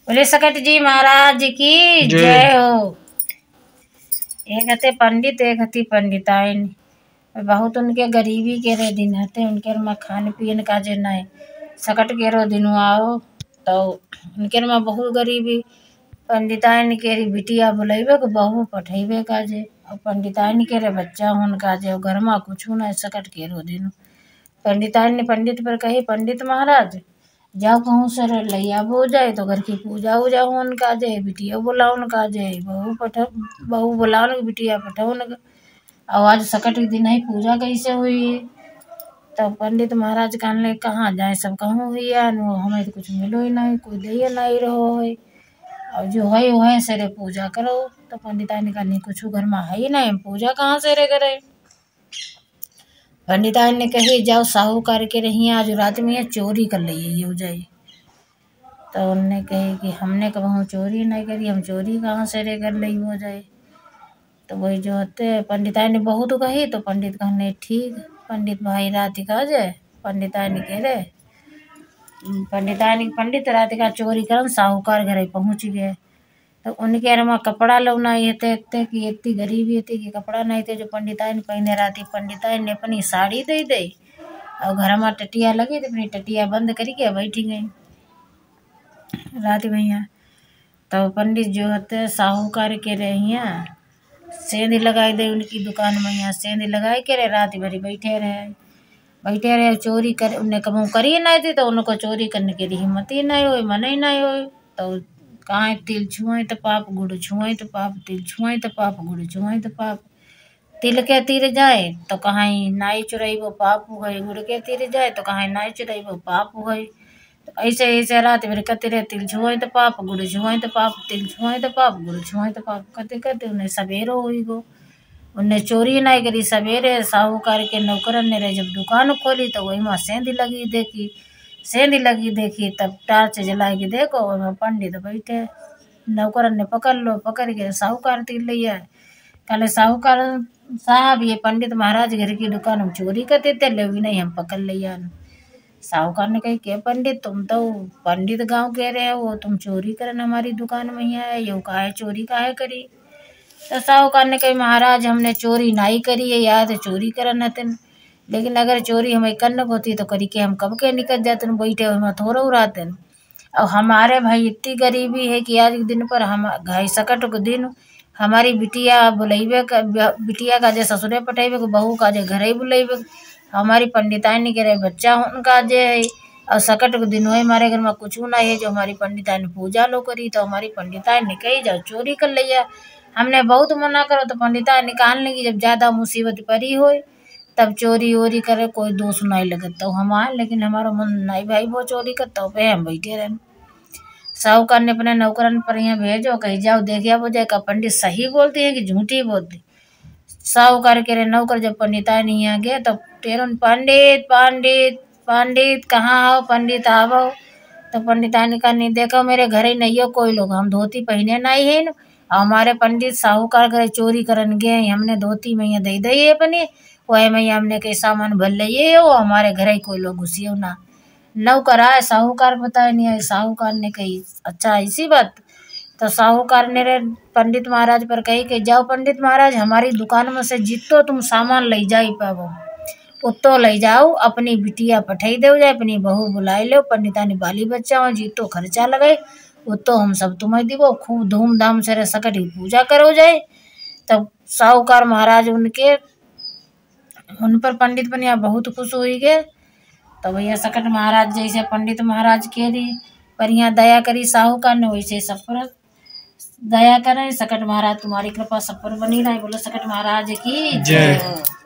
बोले सकट जी महाराज की जय हो। एक हते पंडित एक हती पंडिताइन। बहुत उनके गरीबी के रे दिन हते, उनके में खान पीन का जे नहीं सकट के रो दिन आओ तो उनके में बहुत गरीबी। पंडिताइन के री बिटिया बुलाइबे को बहू पठेबे का जे, और पंडिताइन के रे बच्चा होन का जे घर में कुछ नहीं सकट के रो दिन। पंडिताइन ने पंडित पर कही, पंडित महाराज जाओ कहूँ से लैया हो जाए तो घर की पूजा उजा होन का जे, बिटिया बुलाओन का जे, बहू बुलाओन बिटिया पठाओन। और आज सकट के दिन ही पूजा कैसे हुई। तब पंडित महाराज कहने कहाँ जाए, सब कहूँ हुई हमें तो कुछ मिलो ही नहीं, कोई दे नहीं रहो है, और जो है वह से रे पूजा करो। तो पंडिता ने कहा कुछ घर में है ही नहीं, पूजा कहाँ से रे करे। पंडिता ने कही जाओ साहूकार के रही आज रात में चोरी कर ली हो जाए। तो उनने कही कि हमने कब चोरी नहीं करी, हम चोरी कहाँ से रे कर ली हो जाए। तो वही जो होते पंडिता ने बहुत कही। तो पंडित कहने ठीक, पंडित भाई रात का जाए। पंडिता ने कह रहे पंडित रात का चोरी कर साहूकार घर पहुँच गए। तो उनके अरमा कपड़ा लौना ये थे कि इतनी गरीबी थी कि कपड़ा नहीं थे जो पंडिता ने पहने राती। पंडिता ने अपनी साड़ी दे दे और घर में टटिया लगी तो अपनी टटिया बंद करके बैठी गई रात भैया। तो पंडित जो होते साहूकार के रहे सेंध लगाई दे उनकी दुकान में, यहाँ सेंध लगाए के रहे रात भरी बैठे रहे चोरी कर। उन्हें कबू करी नहीं थी तो उनको चोरी करने की हिम्मत ही नहीं हुई, मन ही नहीं हुई। तो कहाँ तिल छुआई तो पाप, गुड़ छुआई तो पाप, तिल छुआई तो पाप, गुड़ छुआई तो पाप। तिल के तीर जाए तो कहाँ नाई चुराई वो पाप हुई, गुड़ के तीर जाए तो कहाँ नाई चुराई वो पाप हुई। तो ऐसे ऐसे रात भर कहते रहे तिल छुआई तो पाप, गुड़ छुआई तो पाप, तिल छुआई तो पाप, गुड़ छुआई तो पाप। कहते कहते उन्हें सवेरो हुई गो। उन्हें चोरी नहीं करी। सवेरे साहूकार के नौकरन ने जब दुकान खोली तो वही में सेंध लगी देखी। तब टार्च जला के देखो वही पंडित बैठे। नौकरन ने पकड़ लो, पकड़ के साहूकार तीर लिया। कहले साहूकार साहब ये पंडित महाराज घर की दुकान हम चोरी करते थे, ले भी नहीं हम पकड़ लिया। साहूकार ने कही के पंडित तुम तो पंडित गांव कह रहे हो, तुम चोरी करन हमारी दुकान में ही आए, यो काहे चोरी काहे करी। तो साहूकार ने कही महाराज हमने चोरी नहीं करी है, याद चोरी करन हतन, लेकिन अगर चोरी हमें करन होती तो करी के हम कब के निकल जाते बैठे हुए थोड़ा उड़ाते। और हमारे भाई इतनी गरीबी है कि आज के दिन पर हम घाई सकट के दिन हमारी बिटिया बुलाइबे का, बिटिया का जे ससुरे पटेबे को, बहू का जे घर ही बुलाइबे। हमारी पंडिताइन के रहे बच्चा उनका जे है, और सकट के दिन हुए हमारे घर में कुछ नहीं है जो हमारी पंडिताइन पूजा लो करी। तो हमारी पंडिताइन ने कही जाओ चोरी कर लिया। हमने बहुत मना करो तो पंडिताइन निकाल लेंगी जब ज़्यादा मुसीबत पड़ी हो तब चोरी वोरी करे कोई दोष नहीं लगता तो हम आए, लेकिन हमारा मन नहीं भाई वो चोरी करता हो पे हम बैठे रहे। साहूकार ने अपने नौकरन पर यहाँ भेजो, कहीं जाओ देखिया वो जाए का पंडित सही बोलती है कि झूठी बोलती। साहूकार के नौकर जब पंडिताइन यहाँ गए तो टेरन पंडित पंडित पंडित कहाँ आओ, पंडित आवो। तो पंडिताइन का नहीं देखो मेरे घर ही नहीं हो कोई लोग, हम धोती पहने नहीं है न, हमारे पंडित साहूकार घर चोरी करन गए, हमने धोती में यहाँ दे दी अपनी वह में हमने कई सामान भर लिए हो, हमारे घर ही कोई लोग घुसियो ना। नौकर आए साहूकार बताए नहीं आए। साहूकार ने कही अच्छा ऐसी बात। तो साहूकार ने रे पंडित महाराज पर कही कि जाओ पंडित महाराज हमारी दुकान में से जितो तुम सामान ले जाई पाओ उतो ले जाओ, अपनी बिटिया पठाई दे जाए, अपनी बहू बुलाई लो, पंडितानी बाली बच्चा हो जितो खर्चा लगे उतो हम सब तुम्हें दिवो, खूब धूमधाम से सकट की पूजा करो जाए। तब साहूकार महाराज उन पर पंडित बनिया बहुत खुश हो गए। तो भैया सकट महाराज जैसे पंडित महाराज के री पर यहाँ दया करी साहूकार ने वैसे सब पर दया करें। सकट महाराज तुम्हारी कृपा सब पर बनी रहे। बोलो सकट महाराज की जय हो।